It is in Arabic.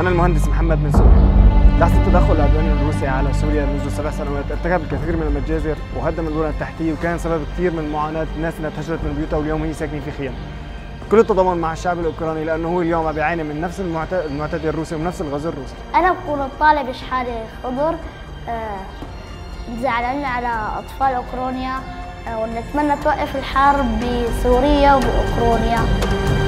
أنا المهندس محمد من سوريا. تحت التدخل العدواني الروسي على سوريا منذ 7 سنوات ارتكب الكثير من المجازر وهدم البنى التحتية، وكان سبب كثير من معاناة الناس انها تهجرت من بيوتها واليوم هي ساكنين في خيام. كل التضامن مع الشعب الاوكراني لانه هو اليوم عم بيعاني من نفس المعتدى الروسي ونفس الغزو الروسي. انا بكون الطالب شحاده خضر، زعلان على اطفال اوكرانيا، ونتمنى توقف الحرب بسوريا وباوكرانيا.